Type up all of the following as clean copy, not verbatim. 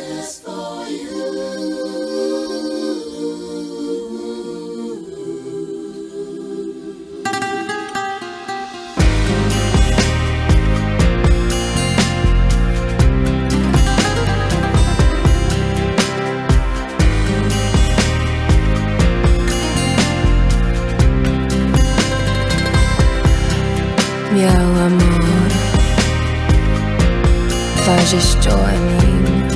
Meu amor, fazes tu a mim.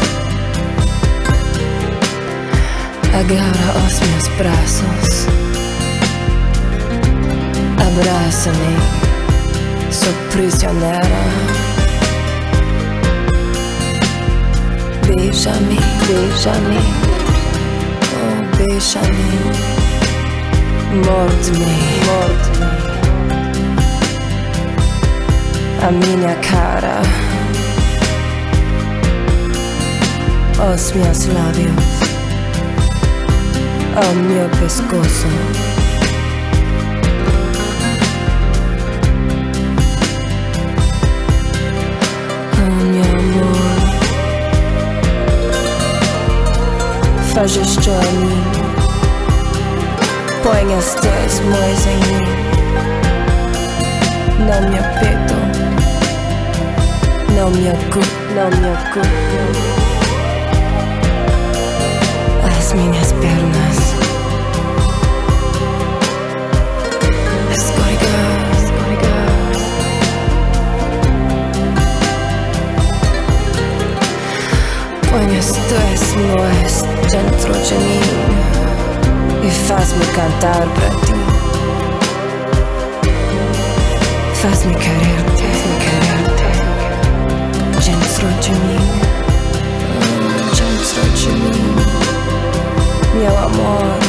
Agarra os meus braços, abraça-me, sou prisioneira. Beija-me, beija-me, oh beija-me, morde-me, morde-me. A minha cara, os meus lábios, o meu pescoço. Oh meu amor, fazes tu a mim, põe as tuas mãos em mim, no meu peito. No meu corpo, as minhas pernas, escorregar, escorregar. Põe as tuas mãos dentro de mim e faz-me cantar para ti. Faz-me querer-te, faz-me querer-te. Dentro de mim, dentro de mim, meu amor,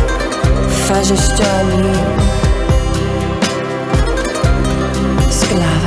fazes tu a mim, escravo.